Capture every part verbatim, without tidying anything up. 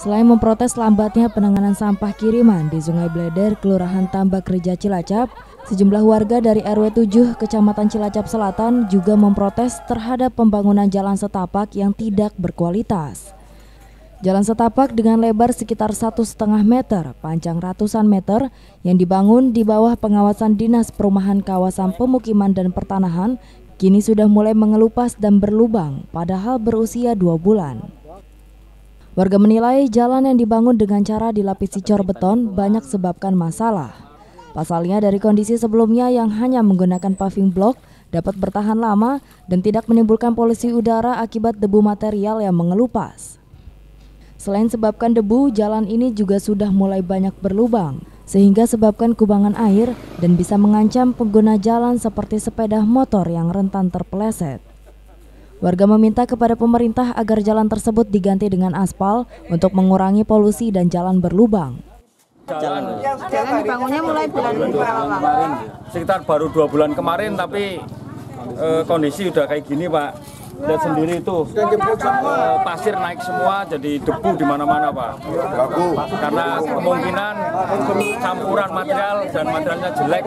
Selain memprotes lambatnya penanganan sampah kiriman di Sungai Bleder, Kelurahan Tambak Reja Cilacap, sejumlah warga dari R W tujuh Kecamatan Cilacap Selatan juga memprotes terhadap pembangunan jalan setapak yang tidak berkualitas. Jalan setapak dengan lebar sekitar satu setengah meter, panjang ratusan meter, yang dibangun di bawah pengawasan Dinas Perumahan Kawasan Pemukiman dan Pertanahan, kini sudah mulai mengelupas dan berlubang, padahal berusia dua bulan. Warga menilai jalan yang dibangun dengan cara dilapisi cor beton banyak sebabkan masalah. Pasalnya dari kondisi sebelumnya yang hanya menggunakan paving block dapat bertahan lama dan tidak menimbulkan polusi udara akibat debu material yang mengelupas. Selain sebabkan debu, jalan ini juga sudah mulai banyak berlubang, sehingga sebabkan kubangan air dan bisa mengancam pengguna jalan seperti sepeda motor yang rentan terpeleset. Warga meminta kepada pemerintah agar jalan tersebut diganti dengan aspal untuk mengurangi polusi dan jalan berlubang. Jalan, jalan dibangunnya mulai bulan kemarin, sekitar baru dua bulan kemarin, tapi eh, kondisi udah kayak gini, Pak. Lihat sendiri itu, eh, pasir naik semua, jadi debu di mana-mana, Pak. Karena kemungkinan campuran material dan materialnya jelek.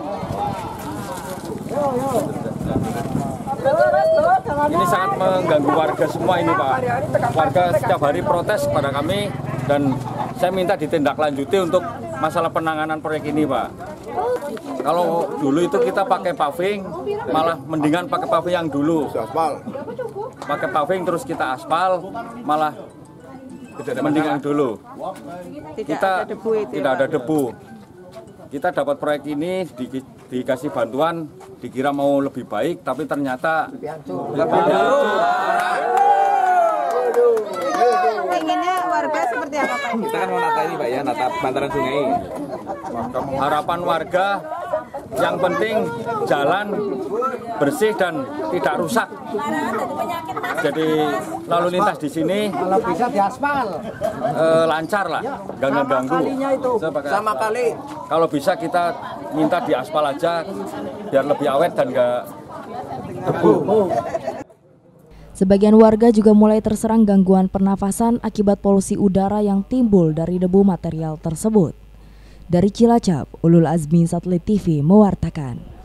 Ini sangat mengganggu warga semua ini, Pak. Warga setiap hari protes kepada kami dan saya minta ditindaklanjuti untuk masalah penanganan proyek ini, Pak. Kalau dulu itu kita pakai paving, malah mendingan pakai paving yang dulu. Pakai paving terus kita aspal, malah mendingan dulu. Kita tidak ada debu. Kita dapat proyek ini di, dikasih bantuan, dikira mau lebih baik, tapi ternyata lebih hancur. Pengennya warga seperti apa, Pak? Kita kan mau nata ini, Pak, ya, nata bantaran sungai. Harapan warga yang penting jalan bersih dan tidak rusak. Jadi lalu lintas di sini kalau bisa diaspal, eh, lancar lah, nggak ngeganggu. Sama kali. Kalau bisa kita minta diaspal aja biar lebih awet dan nggak debu. Sebagian warga juga mulai terserang gangguan pernafasan akibat polusi udara yang timbul dari debu material tersebut. Dari Cilacap, Ulul Azmi Satelit T V mewartakan.